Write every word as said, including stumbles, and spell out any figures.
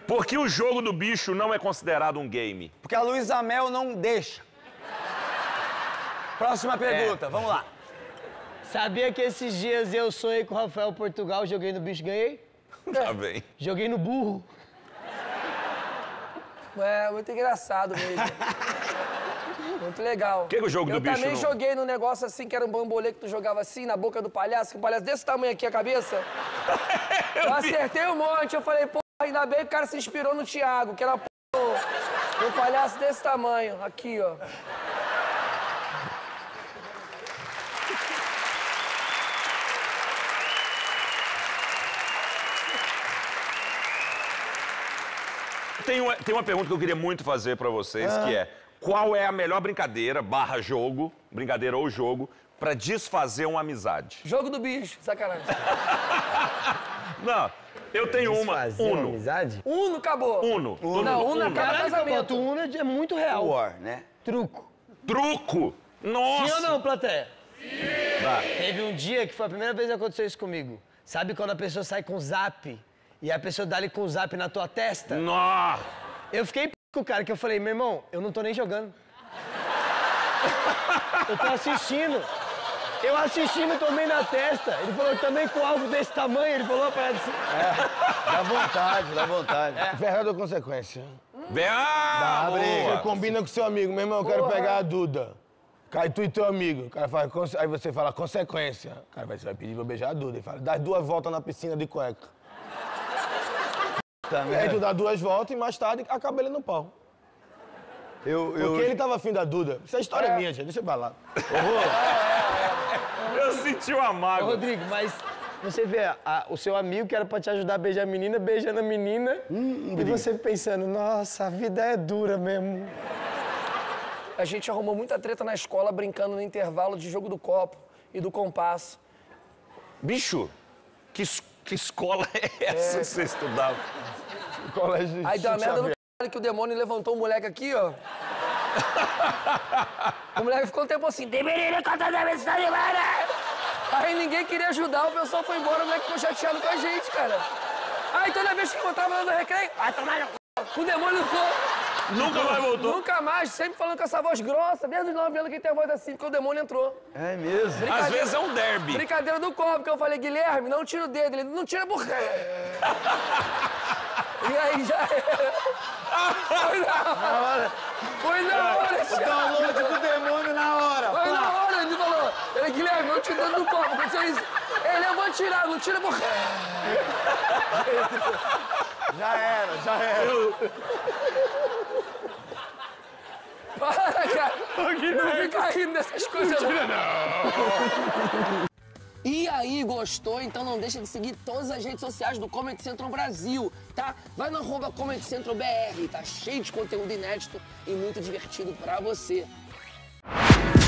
Por que o jogo do bicho não é considerado um game? Porque a Luísa Mel não deixa. Próxima pergunta, é. Vamos lá. Sabia que esses dias eu sonhei com o Rafael Portugal, joguei no bicho, ganhei? Tá bem. Joguei no burro. É, muito engraçado mesmo. Muito legal. O que, que o jogo eu do bicho também não... joguei num negócio assim, que era um bambolê que tu jogava assim, na boca do palhaço, que o palhaço desse tamanho aqui, a cabeça. eu, eu acertei um monte, eu falei, pô, ainda bem que o cara se inspirou no Thiago, que era pô, um palhaço desse tamanho, aqui, ó. Tem uma, tem uma pergunta que eu queria muito fazer pra vocês, ah. que é: qual é a melhor brincadeira, barra jogo, brincadeira ou jogo, pra desfazer uma amizade? Jogo do bicho, sacanagem. Não, eu tenho desfazer uma. Uno. Uno. Amizade? Uno acabou. Uno. Uno. Não, Uno acaba Caralho, casamento. Uno é muito real. War, né? Truco. Truco? Nossa! Sim ou não, plateia? Sim! Tá. Teve um dia que foi a primeira vez que aconteceu isso comigo. Sabe quando a pessoa sai com zap e a pessoa dá ali com o zap na tua testa? Nossa! Eu fiquei p... com o cara, que eu falei, meu irmão, eu não tô nem jogando. Eu tô assistindo. Eu assistindo, tomei na testa. Ele falou, também com algo desse tamanho, ele falou pra assim. É, dá vontade, dá vontade. É. Verdade ou consequência? Vem, ah, dá, boa. Você combina com seu amigo, meu irmão, eu quero Porra. pegar a Duda. Cai tu e teu amigo. O cara fala, aí você fala, consequência. O cara vai, você vai pedir pra beijar a Duda. Ele fala, dá duas voltas na piscina de cueca. Tá, e aí tu dá duas voltas e mais tarde acaba ele no pau. Eu, eu... Porque ele tava afim da Duda. Isso é história é. minha, gente. Deixa eu falar. Eu senti uma mágoa. Ô, Rodrigo, mas você vê a, o seu amigo que era pra te ajudar a beijar a menina, beijando a menina. Hum, e você pensando, nossa, a vida é dura mesmo. A gente arrumou muita treta na escola brincando no intervalo de jogo do copo e do compasso. Bicho, que, que escola é essa é, que você estudava? Colégio Aí deu uma merda no c... que o demônio levantou o moleque aqui, ó. O moleque ficou um tempo assim... Aí ninguém queria ajudar, o pessoal foi embora, o moleque ficou chateado com a gente, cara. Aí toda vez que encontrava lá no recreio... Vai tomar no c... O demônio ficou... Nunca mais voltou? Nunca mais, sempre falando com essa voz grossa, desde os nove anos que ele tem a voz assim, porque o demônio entrou. É mesmo? Às vezes é um derby. Brincadeira do copo, que eu falei, Guilherme, não tira o dedo. Ele, não tira por quê? E aí já era. Foi na hora. Foi na hora, O download do demônio na hora. Foi na hora, ele falou. Ele, Guilherme, não tira o dedo do copo. Aconteceu isso. Ele, eu vou tirar, não tira por quê? Já era, já era. Eu... Para, cara! Não fica rindo dessas coisas, não. não. E aí, gostou? Então não deixa de seguir todas as redes sociais do Comedy Central Brasil, tá? Vai no arroba Comedy Central B R, tá cheio de conteúdo inédito e muito divertido pra você.